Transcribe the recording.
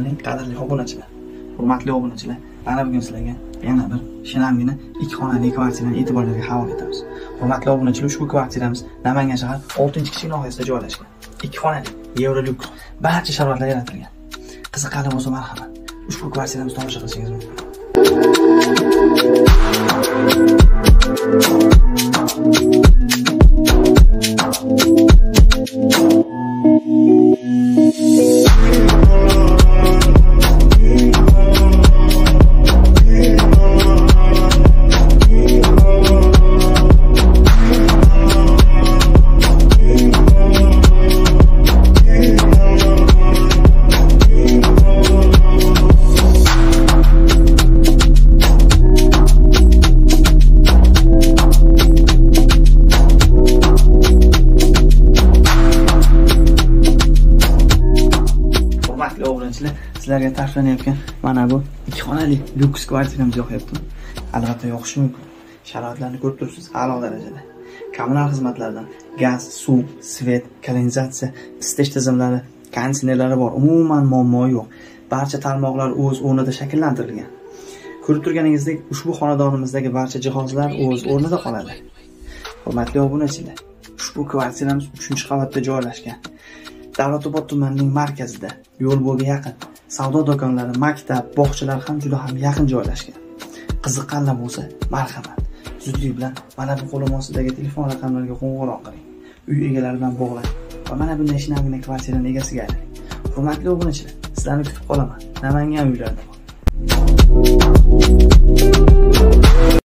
kanalining qadrli obunachilar. Hurmatli obunachilar, mana bugun sizlarga yana bir shinamgina 2 xonali kvartirani e'tiboringizga havola etamiz. Hurmatli obunachilar, ushbu kvartiramiz Namangan shahar 6-kichik noyasida joylashgan. 2 xonali, Eurolux, barcha sharoitlar yaratilgan. Qiziqarli bo'lsa marhamat, ushbu kvartiramizni tomosha qilishingiz mumkin. Sizlarga ta'riflanayotgan mana bu 2 xonali lyuks kvartiramiz yoqyapti. Albatta yoqishi mumkin. Sharoitlarni ko'rib turibsiz, a'lo darajada. Kommunal xizmatlardan gaz, suv, svet, kanalizatsiya, isitish tizimlari, konditsionerlari bor. Umuman muammo yo'q. Barcha tarmoqlar o'z o'rnida shakllantirilgan. Ko'rib turganingizdek, ushbu xonadonimizdagi barcha jihozlar o'z o'rnida qoladi. Hurmatli obunachilar, ushbu kvartiramiz 3-qavatda joylashgan. Davlatobod tumanining markazida, yo'l bo'yiga yaqin. Savdo do'konlari, maktab, bog'chalar ham juda ham yaqin joylashgan. Qiziqqanlar bo'lsa, marhamat, zudlik bilan mana bu qo'lim ostidagi telefon raqamlariga qo'ng'iroq qiling. Uy egalari bilan bog'lang va mana bunday shinamgina kvartiraning egasiga aylaning. Hurmatli obunachilar, sizlarni kutib qolaman. Namangan uylarida.